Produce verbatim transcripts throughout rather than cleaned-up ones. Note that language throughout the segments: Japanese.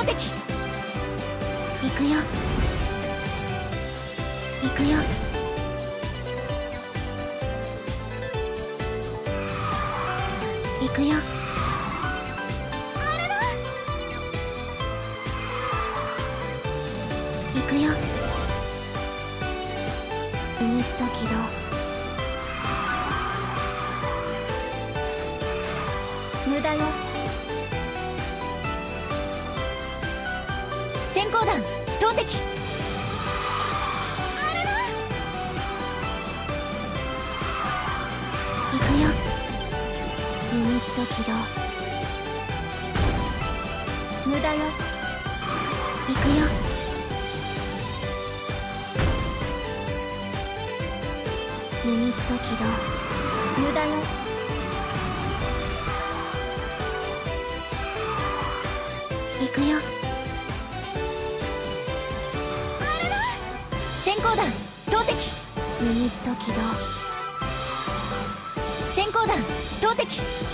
投擲。行くよ行くよ。行くよ。あらら。行くよ。ユニット起動。無駄よ。閃光弾投擲。あらら。行くよ。ユニット起動。無駄よ。行くよ。ユニット起動。無駄よ。行くよ。あらら。閃光弾投擲。ユニット起動。閃光弾投擲。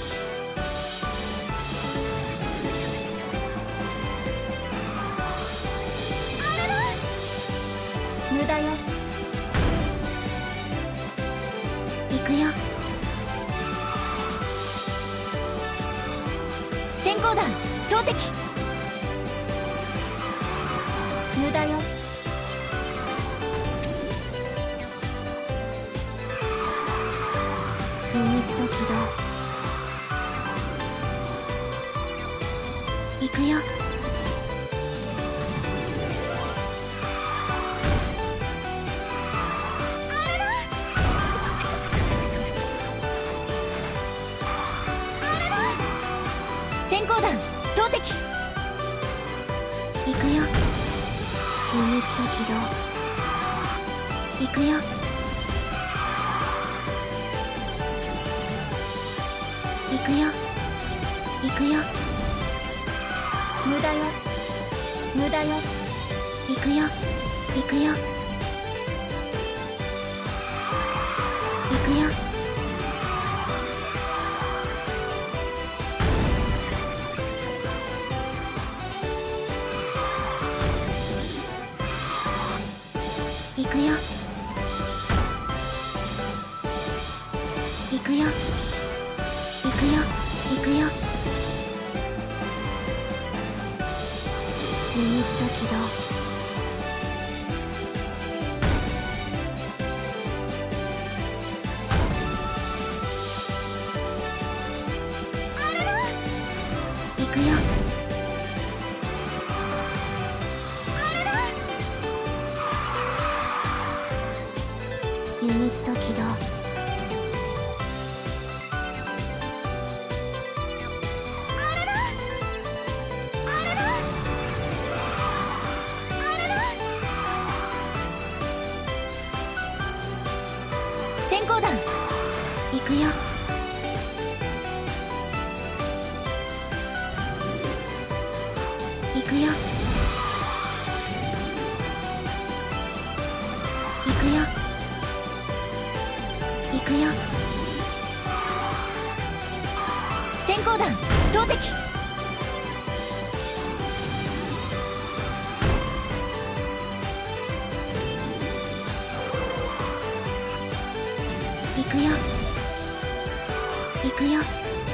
あらら。無駄よ。行くよ。閃光弾投擲。無駄よ。ユニット起動。行くよ。あらら。あらら。閃光弾投擲。行くよ。ユニット起動。行くよ。行くよ。行くよ。無駄よ。無駄よ。行くよ。行くよ。行くよ。行くよ。行くよ。行くよ。行くよ。ユニット起動。あらら。行くよ。あらら。ユニット起動。閃光弾行くよ。行くよ。行くよ。行くよ。閃光弾投擲。行くよ。行くよ。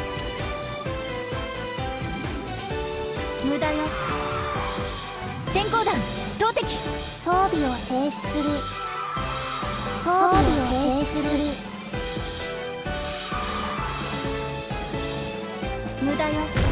無駄よ。閃光弾投擲。装備を停止する。装備を停止する。無駄よ。